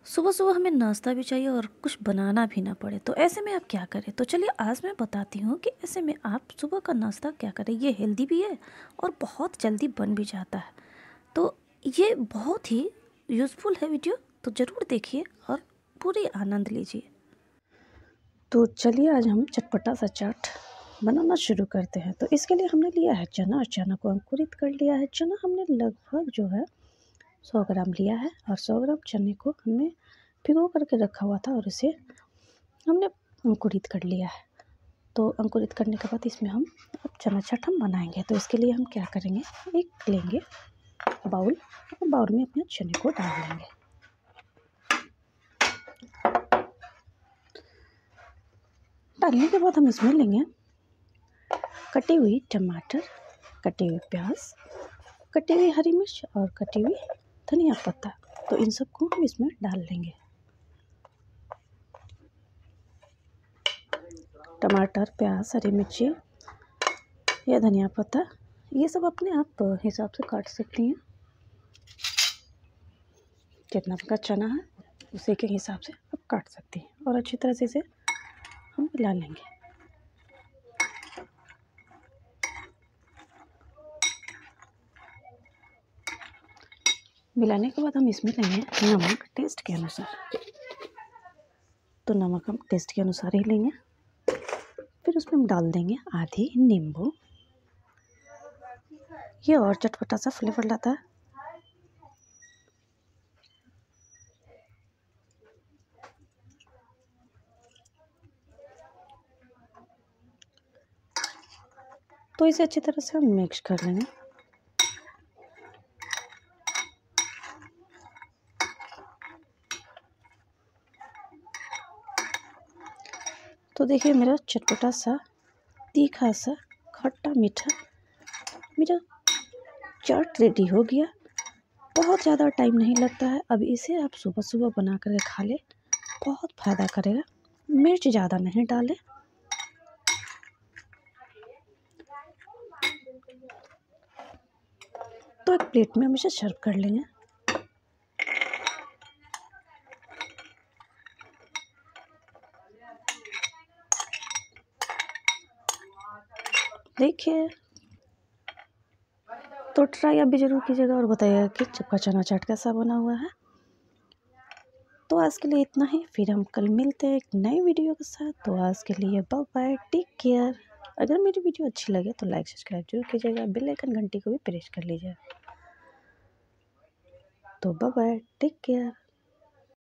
सुबह सुबह हमें नाश्ता भी चाहिए और कुछ बनाना भी ना पड़े, तो ऐसे में आप क्या करें? तो चलिए आज मैं बताती हूँ कि ऐसे में आप सुबह का नाश्ता क्या करें। ये हेल्दी भी है और बहुत जल्दी बन भी जाता है। तो ये बहुत ही यूज़फुल है वीडियो, तो ज़रूर देखिए और पूरी आनंद लीजिए। तो चलिए आज हम चटपटा सा चाट बनाना शुरू करते हैं। तो इसके लिए हमने लिया है चना और चना को अंकुरित कर लिया है। चना हमने लगभग जो है 100 ग्राम लिया है और 100 ग्राम चने को हमने भिगो करके रखा हुआ था और इसे हमने अंकुरित कर लिया है। तो अंकुरित करने के बाद इसमें हम अब चना चाट हम बनाएंगे। तो इसके लिए हम क्या करेंगे, एक लेंगे बाउल और बाउल में अपने चने को डाल लेंगे। डालने के बाद हम इसमें लेंगे कटी हुई टमाटर, कटी हुई प्याज, कटी हुई हरी मिर्च और कटी हुई धनिया पत्ता। तो इन सबको हम इसमें डाल लेंगे। टमाटर, प्याज, हरी मिर्ची या धनिया पत्ता ये सब अपने आप हिसाब से काट सकती हैं। जितना आपका चना है उसी के हिसाब से आप काट सकती हैं और अच्छी तरह से इसे हम मिला लेंगे। मिलाने के बाद हम इसमें लेंगे नमक टेस्ट के अनुसार। तो नमक हम टेस्ट के अनुसार ही लेंगे। फिर उसमें हम डाल देंगे आधी नींबू। ये और चटपटा सा फ्लेवर लाता है। तो इसे अच्छी तरह से हम मिक्स कर लेंगे। तो देखिए मेरा चटपटा सा, तीखा सा, खट्टा मीठा मेरा चाट रेडी हो गया। बहुत ज़्यादा टाइम नहीं लगता है। अब इसे आप सुबह सुबह बना कर खा लें, बहुत फ़ायदा करेगा। मिर्च ज़्यादा नहीं डालें। तो एक प्लेट में हम इसे सर्व कर लेंगे। देखिए तो ट्राई आप भी ज़रूर कीजिएगा और बताइएगा कि आपका चना चाट कैसा बना हुआ है। तो आज के लिए इतना ही, फिर हम कल मिलते हैं एक नई वीडियो के साथ। तो आज के लिए बाय बाय, टेक केयर। अगर मेरी वीडियो अच्छी लगे तो लाइक सब्सक्राइब जरूर कीजिएगा, बेल आइकन घंटी को भी प्रेस कर लीजिएगा। तो बाय बाय, टेक केयर।